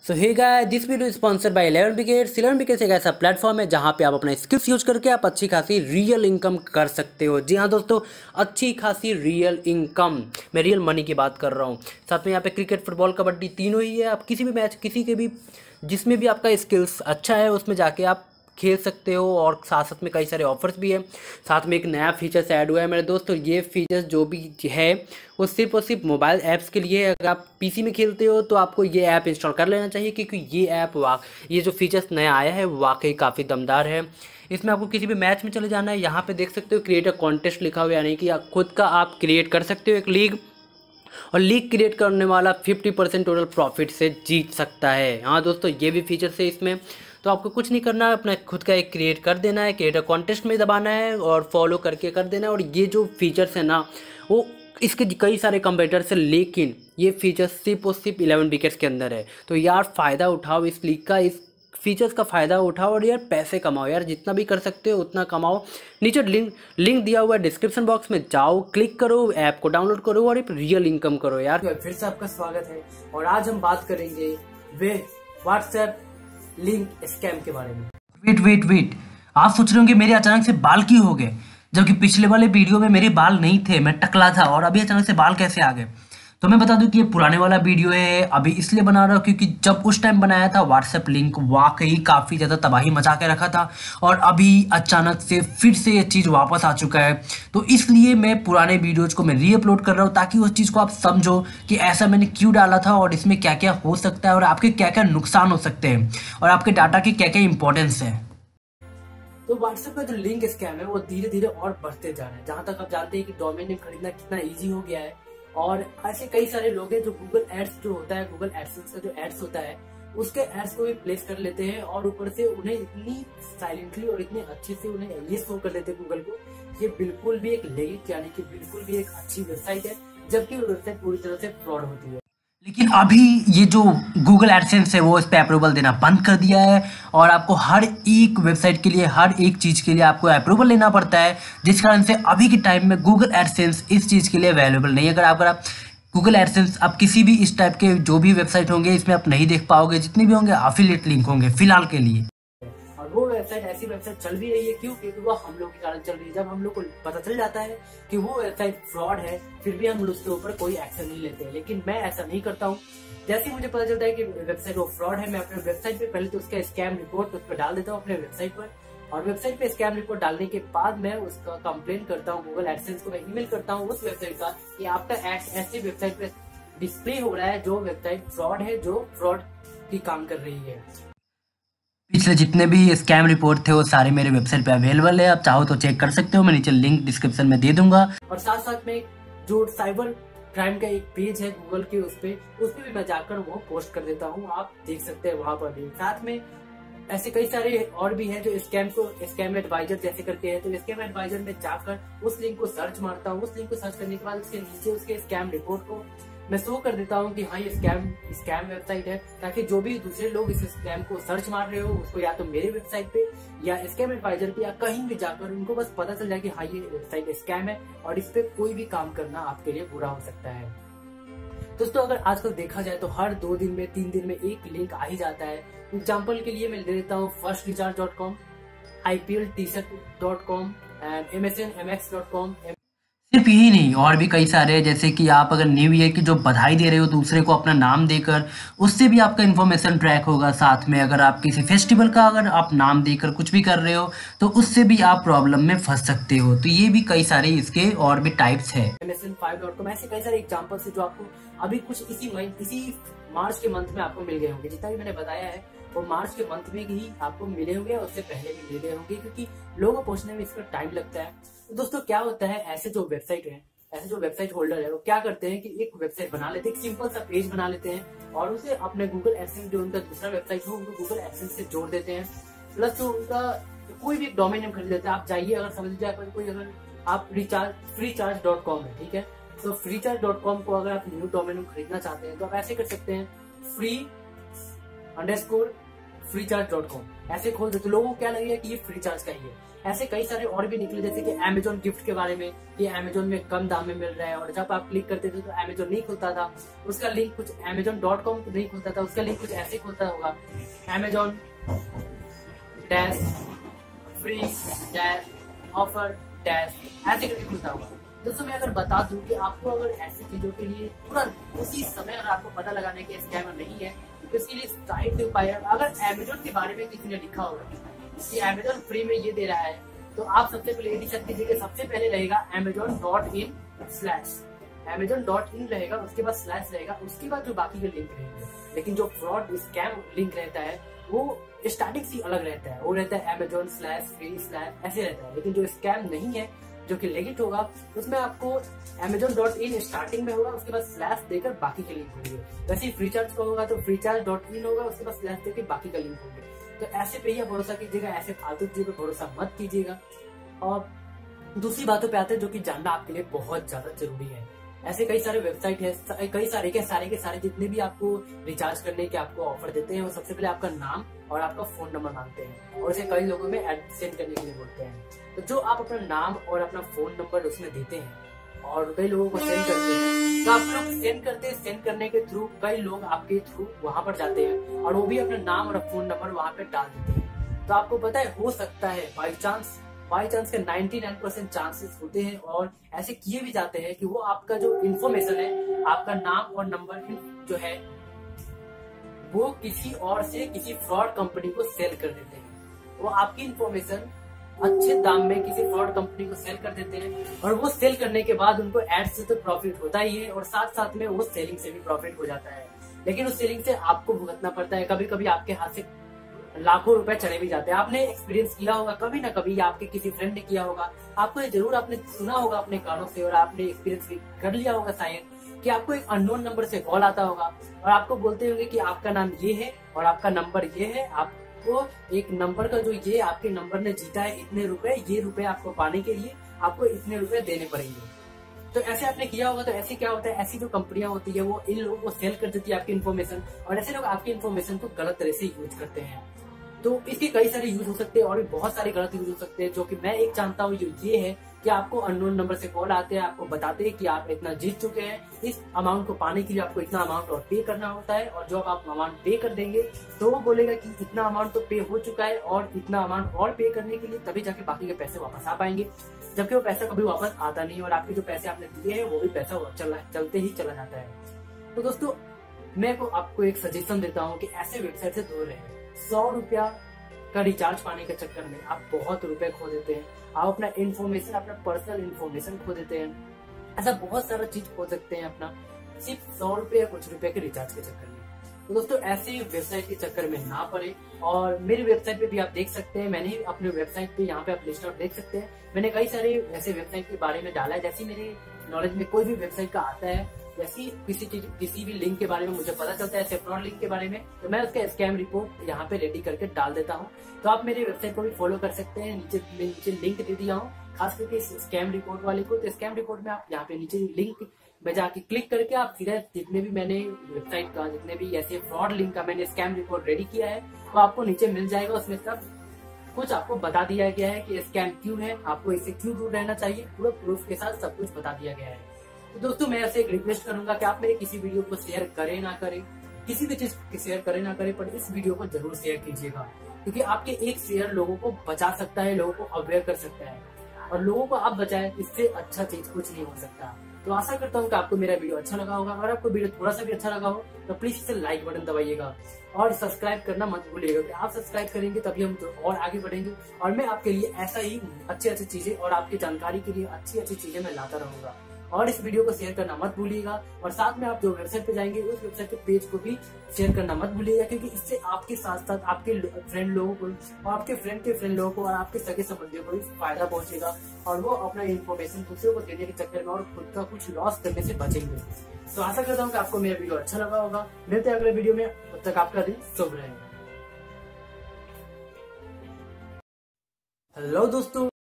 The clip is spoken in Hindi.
So hey guys, this video sponsored by 11 wickets. 11 wickets एक ऐसा प्लेटफॉर्म है जहां पे आप अपना स्किल्स यूज करके आप अच्छी खासी रियल इनकम कर सकते हो। जी हाँ दोस्तों, अच्छी खासी रियल इनकम, मैं रियल मनी की बात कर रहा हूँ। साथ में यहाँ पे क्रिकेट, फुटबॉल, कबड्डी तीनों ही है। आप किसी भी मैच, किसी के भी, जिसमें भी आपका स्किल्स अच्छा है उसमें जाके आप खेल सकते हो। और साथ साथ में कई सारे ऑफर्स भी हैं। साथ में एक नया फीचर्स ऐड हुआ है मेरे दोस्तों। ये फीचर्स जो भी है वो सिर्फ और सिर्फ मोबाइल ऐप्स के लिए है। अगर आप पीसी में खेलते हो तो आपको ये ऐप इंस्टॉल कर लेना चाहिए, क्योंकि ये ऐप ये जो फीचर्स नया आया है वाकई काफ़ी दमदार है। इसमें आपको किसी भी मैच में चले जाना है। यहाँ पे देख सकते हो क्रिएट अ कॉन्टेस्ट लिखा हुआ है, यानी कि खुद का आप क्रिएट कर सकते हो एक लीग, और लीग क्रिएट करने वाला 50% टोटल प्रॉफिट से जीत सकता है। हाँ दोस्तों, ये भी फीचर्स है इसमें। तो आपको कुछ नहीं करना है, अपना खुद का एक क्रिएट कर देना है, क्रिएटर कॉन्टेस्ट में दबाना है और फॉलो करके कर देना है। और ये जो फीचर्स है ना, वो इसके कई सारे कंपेटिटर्स है, लेकिन ये फीचर्स सिर्फ और सिर्फ 11 विकेट्स के अंदर है। तो यार फ़ायदा उठाओ इस लीग का, इस फीचर्स का फ़ायदा उठाओ और यार पैसे कमाओ। यार जितना भी कर सकते हो उतना कमाओ। नीचे लिंक दिया हुआ है डिस्क्रिप्शन बॉक्स में, जाओ क्लिक करो, ऐप को डाउनलोड करो और एक रियल इनकम करो। यार फिर से आपका स्वागत है और आज हम बात करेंगे वे व्हाट्सएप लिंक स्कैम के बारे में। वेट, आप सोच रहे होंगे मेरे अचानक से बाल क्यों हो गए, जबकि पिछले वाले वीडियो में मेरे बाल नहीं थे, मैं टकला था, और अभी अचानक से बाल कैसे आ गए। तो मैं बता दूं कि ये पुराने वाला वीडियो है, अभी इसलिए बना रहा हूँ क्योंकि जब उस टाइम बनाया था व्हाट्सएप लिंक वाकई काफ़ी ज़्यादा तबाही मचा के रखा था, और अभी अचानक से फिर से ये चीज़ वापस आ चुका है। तो इसलिए मैं पुराने वीडियोज़ को मैं रीअपलोड कर रहा हूँ, ताकि उस चीज़ को आप समझो कि ऐसा मैंने क्यों डाला था और इसमें क्या क्या हो सकता है और आपके क्या क्या नुकसान हो सकते हैं और आपके डाटा की क्या क्या इंपॉर्टेंस है। तो व्हाट्सएप का जो लिंक स्कैम है वो धीरे धीरे और बढ़ते जा रहे हैं। जहां तक आप जानते हैं कि डोमेन नेम खरीदना कितना इजी हो गया है, और ऐसे कई सारे लोग हैं जो गूगल एड्स जो होता है, गूगल एडसेंस का जो एड्स होता है, उसके एड्स को भी प्लेस कर लेते हैं, और ऊपर से उन्हें इतनी साइलेंटली और इतने अच्छे से उन्हें ये शो कर लेते हैं गूगल को, ये बिल्कुल भी एक लेजिट यानी कि बिल्कुल भी एक अच्छी वेबसाइट है, जबकि वो वेबसाइट पूरी तरह से फ्रॉड होती है। लेकिन अभी ये जो गूगल एडसेंस है वो इस पे अप्रूवल देना बंद कर दिया है, और आपको हर एक वेबसाइट के लिए, हर एक चीज़ के लिए आपको अप्रूवल लेना पड़ता है, जिस कारण से अभी के टाइम में गूगल एडसेंस इस चीज़ के लिए अवेलेबल नहीं है। अगर आप गूगल एडसेंस, आप किसी भी इस टाइप के जो भी वेबसाइट होंगे इसमें आप नहीं देख पाओगे, जितने भी होंगे एफिलिएट लिंक होंगे फिलहाल के लिए। और वो वेबसाइट, ऐसी वेबसाइट चल भी रही है, क्यों? क्योंकि वो हम लोग के कारण चल रही है। जब हम लोग को पता चल जाता है कि वो वेबसाइट फ्रॉड है, फिर भी हम उसके ऊपर कोई एक्शन नहीं लेते हैं। लेकिन मैं ऐसा नहीं करता हूँ। जैसे मुझे पता चलता है कि वेबसाइट वो फ्रॉड है, मैं अपने वेबसाइट पे पहले तो उसका स्कैम रिपोर्ट उस पर डाल देता हूँ अपने वेबसाइट पर, और वेबसाइट पे स्कैम रिपोर्ट डालने के बाद मैं उसका कंप्लेन करता हूँ गूगल एडसेंस को। मैं ईमेल करता हूँ उस वेबसाइट का कि आपका एड ऐसी वेबसाइट पे डिस्प्ले हो रहा है जो वेबसाइट फ्रॉड है, जो फ्रॉड की काम कर रही है। पिछले जितने भी स्कैम रिपोर्ट थे वो सारे मेरे वेबसाइट पे अवेलेबल है, आप चाहो तो चेक कर सकते हो, मैं नीचे लिंक डिस्क्रिप्शन में दे दूंगा। और साथ साथ में जो साइबर क्राइम का एक पेज है गूगल के, उस पे भी मैं जाकर वो पोस्ट कर देता हूँ, आप देख सकते हैं वहां पर भी। साथ में ऐसे कई सारे और भी हैं जो स्कैम एडवाइजर जैसे करके है, तो स्कैम एडवाइजर में जाकर उस लिंक को सर्च मारता हूँ। उस लिंक को सर्च करने के बाद उसके नीचे उसके स्कैम रिपोर्ट को मैं शो कर देता हूँ कि हाँ ये स्कैम वेबसाइट है, ताकि जो भी दूसरे लोग इस स्कैम को सर्च मार रहे हो उसको या तो मेरे वेबसाइट पे या स्कैम एडवाइजर पे या कहीं भी जाकर उनको बस पता चल जाए कि हाँ ये वेबसाइट स्कैम है, और इस पे कोई भी काम करना आपके लिए बुरा हो सकता है। दोस्तों, अगर आजकल देखा जाए तो हर 2 दिन में 3 दिन में एक लिंक आ ही जाता है। एग्जाम्पल के लिए मैं ले लेता हूँ firstrecharge.com, ipltshirt.com एंड msnmx.com। सिर्फ यही नहीं, और भी कई सारे, जैसे कि आप अगर न्यू ईयर की जो बधाई दे रहे हो दूसरे को अपना नाम देकर, उससे भी आपका इन्फॉर्मेशन ट्रैक होगा। साथ में अगर आप किसी फेस्टिवल का अगर आप नाम देकर कुछ भी कर रहे हो तो उससे भी आप प्रॉब्लम में फंस सकते हो। तो ये भी कई सारे इसके और भी टाइप्स है। msn5.com, ऐसे कई सारे एग्जाम्पल्स है जो आपको अभी कुछ इसी मार्च के मंथ में आपको मिल गए होंगे। जितना भी मैंने बताया है वो मार्च के मंथ में ही आपको मिले होंगे, उससे पहले भी मिल गए होंगे, क्योंकि लोगों को पहुंचने में इसका टाइम लगता है। तो दोस्तों क्या होता है, ऐसे जो वेबसाइट होल्डर है वो क्या करते हैं कि एक वेबसाइट बना लेते हैं, एक सिंपल सा पेज बना लेते हैं, और उसे अपने गूगल एडसेंस जो उनका दूसरा वेबसाइट हो उनको गूगल एडसेंस से जोड़ देते हैं। प्लस जो उनका कोई भी डोमेन नेम खरीद लेते हैं। आप जाइए, अगर समझ लीजिए अगर आप freecharge.com है, ठीक है, तो freecharge.com को अगर आप न्यू डोमेन नेम खरीदना चाहते हैं तो आप ऐसे कर सकते हैं, free_freecharge.com ऐसे खोल देते, लोगों को क्या लगेगा कि ये फ्री चार्ज का ही है। ऐसे कई सारे और भी निकले, जैसे कि अमेजोन गिफ्ट के बारे में, कि अमेजोन में कम दाम में मिल रहा है, और जब आप क्लिक करते थे तो अमेजोन नहीं खुलता था, उसका लिंक कुछ amazon.com नहीं खुलता था, उसका लिंक कुछ ऐसे खुलता होगा, Amazon dash free dash offer dash ऐसे करके खुलता होगा। दोस्तों मैं अगर बता दूं कि आपको अगर ऐसी चीजों के लिए तुरंत उसी समय अगर आपको पता लगाने के स्कैमर नहीं है तो इसके लिए साइट उपाय, अगर अमेजोन के बारे में किसी ने लिखा होगा कि अमेजोन फ्री में ये दे रहा है, तो आप सबसे पहले ये डिसाइड कीजिए कि सबसे पहले रहेगा amazon.in/amazon.in रहेगा, उसके बाद स्लैश रहेगा, उसके बाद जो बाकी के लिंक रहेंगे। लेकिन जो फ्रॉड स्कैम लिंक रहता है वो स्टार्टिंग से अलग रहता है, वो रहता है amazon/free/ ऐसे रहता है। लेकिन जो स्कैम नहीं है, जो कि लेगिट होगा, उसमें आपको amazon.in स्टार्टिंग में होगा, उसके बाद स्लैश देकर बाकी के लिंक होंगे। वैसे ही फ्रीचार्ज का होगा तो freecharge.in होगा, उसके बाद स्लैश देकर बाकी का लिंक होंगे। तो ऐसे पे ही भरोसा कीजिएगा, ऐसे फालतू चीजों पर भरोसा मत कीजिएगा। और दूसरी बातों पे आते हैं जो कि जानना आपके लिए बहुत ज्यादा जरूरी है। ऐसे कई सारे वेबसाइट है, कई सारे के सारे जितने भी आपको रिचार्ज करने के आपको ऑफर देते हैं, वो सबसे पहले आपका नाम और आपका फोन नंबर मांगते हैं, और इसे कई लोगों में सेंड करने के लिए बोलते हैं। तो जो आप अपना नाम और अपना फोन नंबर उसमें देते हैं और कई लोगों को सेंड करते हैं, तो आप लोग सेंड करने के थ्रू कई लोग आपके थ्रू वहां पर जाते हैं और वो भी अपना नाम और फोन नंबर वहां पे डाल देते हैं। तो आपको पता है, हो सकता है बाई चांस के 99% चांसेस होते हैं, और ऐसे किए भी जाते हैं कि वो आपका जो इन्फॉर्मेशन है, आपका नाम और नंबर जो है, वो किसी और से किसी फ्रॉड कंपनी को सेल कर देते हैं। वो आपकी इन्फॉर्मेशन अच्छे दाम में किसी फ्रॉड कंपनी को सेल कर देते हैं, और वो सेल करने के बाद उनको एड से तो प्रॉफिट होता ही है, और साथ साथ में वो सेलिंग से भी प्रॉफिट हो जाता है। लेकिन उस सेलिंग से आपको भुगतना पड़ता है, कभी कभी आपके हाथ से लाखों रुपए चले भी जाते हैं। आपने एक्सपीरियंस किया होगा कभी ना कभी, या आपके किसी फ्रेंड ने किया होगा, आपको ये जरूर आपने सुना होगा अपने कानों से, और आपने एक्सपीरियंस भी कर लिया होगा शायद, कि आपको एक अननोन नंबर से कॉल आता होगा और आपको बोलते होंगे कि आपका नाम ये है और आपका नंबर ये है, आपको एक नंबर का जो ये आपके नंबर ने जीता है इतने रुपए, ये रुपए आपको पाने के लिए आपको इतने रुपए देने पड़ेंगे। तो ऐसे आपने किया होगा। तो ऐसे क्या होता है, ऐसी जो कंपनियां होती है वो इन लोगों को सेल कर देती है आपकी इन्फॉर्मेशन, और ऐसे लोग आपकी इन्फॉर्मेशन को गलत तरह से यूज करते हैं। तो इसके कई सारे यूज हो सकते हैं और भी बहुत सारे गलत यूज हो सकते हैं, जो कि मैं एक जानता हूँ, जो ये है कि आपको अननोन नंबर से कॉल आते हैं, आपको बताते हैं कि आप इतना जीत चुके हैं, इस अमाउंट को पाने के लिए आपको इतना अमाउंट और पे करना होता है, और जब आप अमाउंट पे कर देंगे तो वो बोलेगा कि इतना अमाउंट तो पे हो चुका है, और इतना अमाउंट और पे करने के लिए तभी जाके बाकी के पैसे वापस आ पाएंगे, जबकि वो पैसा कभी वापस आता नहीं, और आपके जो पैसे आपने दिए हैं वो भी पैसा चलते ही चला जाता है। तो दोस्तों मैं आपको एक सजेशन देता हूँ कि ऐसे वेबसाइट से दूर रहें। 100 रुपया का रिचार्ज पाने के चक्कर में आप बहुत रुपए खो देते हैं, आप अपना इन्फॉर्मेशन, अपना पर्सनल इन्फॉर्मेशन खो देते हैं, ऐसा बहुत सारा चीज खो सकते हैं अपना, सिर्फ 100 रुपए या कुछ रुपए के रिचार्ज के चक्कर में। तो दोस्तों ऐसे वेबसाइट के चक्कर में ना पड़े, और मेरी वेबसाइट पे भी आप देख सकते हैं, मैंने अपने वेबसाइट पे यहाँ पे आप लिस्ट आउट देख सकते हैं, मैंने कई सारे ऐसे वेबसाइट के बारे में डाला है। जैसे मेरे नॉलेज में कोई भी वेबसाइट का आता है, जैसी किसी भी लिंक के बारे में मुझे पता चलता है, सेफ्रॉड लिंक के बारे में, तो मैं उसका स्कैम रिपोर्ट यहाँ पे रेडी करके डाल देता हूँ। तो आप मेरे वेबसाइट को भी फॉलो कर सकते हैं, नीचे लिंक दे दिया हूँ खास करके स्कैम रिपोर्ट वाले को। तो स्कैम रिपोर्ट में आप यहाँ पे नीचे लिंक में जाके क्लिक करके आप सीधा जितने भी मैंने वेबसाइट का, जितने भी ऐसे फ्रॉड लिंक का मैंने स्कैम रिपोर्ट रेडी किया है, वो आपको नीचे मिल जाएगा। उसमें सब कुछ आपको बता दिया गया है कि स्कैम क्यों है, आपको इससे क्यों दूर रहना चाहिए, पूरा प्रूफ के साथ सब कुछ बता दिया गया है। तो दोस्तों मैं ऐसे एक रिक्वेस्ट करूंगा कि आप मेरे किसी वीडियो को शेयर करें ना करें, किसी भी चीज को शेयर करें ना करें, पर इस वीडियो को जरूर शेयर कीजिएगा, क्योंकि आपके एक शेयर लोगों को बचा सकता है, लोगों को अवेयर कर सकता है, और लोगों को आप बचाएं, इससे अच्छा चीज कुछ नहीं हो सकता। तो आशा करता हूँ कि आपको मेरा वीडियो अच्छा लगा होगा। अगर आपको वीडियो थोड़ा सा भी अच्छा लगा हो तो प्लीज इसे लाइक बटन दबाइएगा, और सब्सक्राइब करना मत भूलिएगा, कि आप सब्सक्राइब करेंगे तभी हम तो और आगे बढ़ेंगे, और मैं आपके लिए ऐसा ही अच्छी अच्छी चीजें और आपकी जानकारी के लिए अच्छी अच्छी चीजें मैं लाता रहूंगा। और इस वीडियो को शेयर करना मत भूलिएगा, और साथ में आप जो वेबसाइट पे जाएंगे उस वेबसाइट के पेज को भी शेयर करना मत भूलिएगा, क्योंकि इससे आपके साथ साथ आपके फ्रेंड लोगों को, और आपके फ्रेंड के फ्रेंड लोगों को, और आपके सगे संबंधियों को भी फायदा पहुंचेगा, और वो अपना इन्फॉर्मेशन दूसरों को देने के चक्कर में और खुद का कुछ लॉस करने से बचेंगे। तो आशा करता हूँ कि आपको मेरा वीडियो अच्छा लगा होगा। मिलते हैं अगले वीडियो में, तब तक आपका दिन शुभ रहे। हेलो दोस्तों।